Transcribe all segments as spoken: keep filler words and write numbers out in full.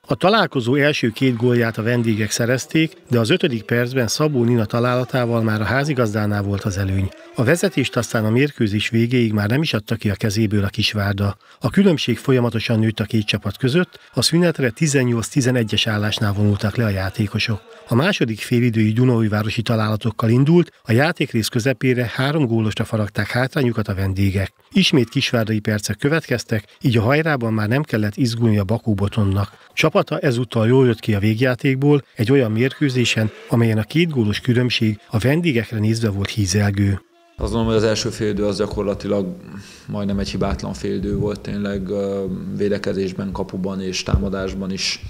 A találkozó első két gólját a vendégek szerezték, de az ötödik percben Szabó Nina találatával már a házigazdánál volt az előny. A vezetést aztán a mérkőzés végéig már nem is adta ki a kezéből a Kisvárda. A különbség folyamatosan nőtt a két csapat között, a szünetre tizennyolc tizenegyes állásnál vonultak le a játékosok. A második félidői dunaújvárosi találatokkal indult, a játékrész közepére három gólosra faragták hátrányukat a vendégek. Ismét kisvárdai percek következtek, így a hajrában már nem kellett izgulni a Bakó Botonnak. Csapata ezúttal jól jött ki a végjátékból egy olyan mérkőzésen, amelyen a két gólos különbség a vendégekre nézve volt hízelgő. Azt gondolom, hogy az első félidő az gyakorlatilag majdnem egy hibátlan félidő volt, tényleg védekezésben, kapuban és támadásban is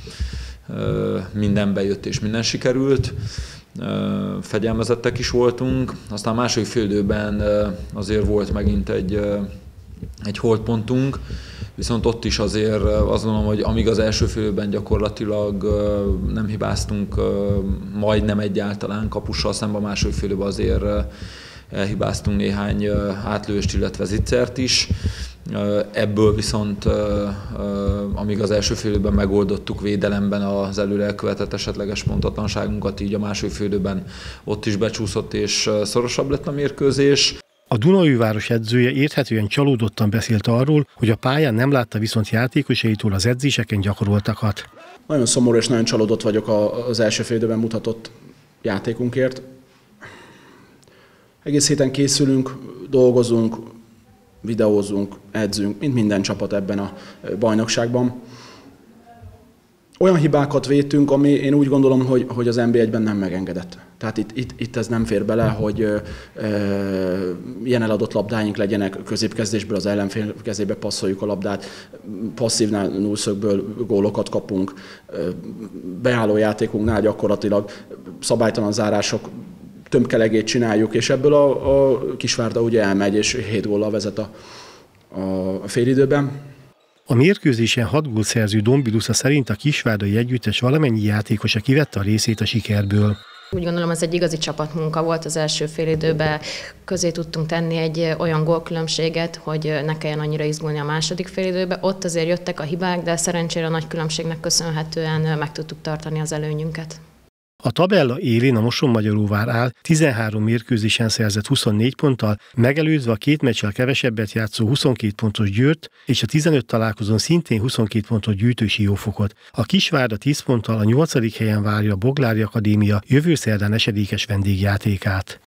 minden bejött és minden sikerült. Fegyelmezettek is voltunk, aztán a második félidőben azért volt megint egy, egy holdpontunk, viszont ott is azért azt gondolom, hogy amíg az első félidőben gyakorlatilag nem hibáztunk majdnem egyáltalán kapussal szemben, a második félidőben azért elhibáztunk néhány átlőst, illetve zicsert is. Ebből viszont, amíg az első félidőben megoldottuk védelemben az előre elkövetett esetleges pontatlanságunkat, így a második félidőben ott is becsúszott és szorosabb lett a mérkőzés. A Dunaújváros edzője érthetően csalódottan beszélt arról, hogy a pályán nem látta viszont játékosaitól az edzéseken gyakoroltakat. Nagyon szomorú és nagyon csalódott vagyok az első félidőben mutatott játékunkért. Egész héten készülünk, dolgozunk, videózunk, edzünk, mint minden csapat ebben a bajnokságban. Olyan hibákat vétünk, ami én úgy gondolom, hogy, hogy az en bé egyben nem megengedett. Tehát itt, itt, itt ez nem fér bele, hogy ö, ö, ilyen eladott labdáink legyenek, középkezdésből az ellenfél kezébe passzoljuk a labdát, passzívnál nullszögből gólokat kapunk, beálló játékunknál gyakorlatilag szabálytalan zárások, tömkelegét csináljuk, és ebből a, a Kisvárda ugye elmegy, és hét góllal vezet a, a félidőben. A mérkőzésen hat gólt szerző Dombilusza szerint a kisvárdai együttes valamennyi játékosa kivette a részét a sikerből. Úgy gondolom, ez egy igazi csapatmunka volt az első félidőben. Közé tudtunk tenni egy olyan gólkülönbséget, hogy ne kelljen annyira izgulni a második félidőben. Ott azért jöttek a hibák, de szerencsére a nagy különbségnek köszönhetően meg tudtuk tartani az előnyünket. A tabella élén a Mosonmagyaróvár áll, tizenhárom mérkőzésen szerzett huszonnégy ponttal, megelőzve a két meccsel kevesebbet játszó huszonkét pontos Győrt és a tizenöt találkozón szintén huszonkét pontot gyűjtő Siófokot. A Kisvárda tíz ponttal a nyolcadik helyen várja a Boglári Akadémia jövő szerdán esedékes vendégjátékát.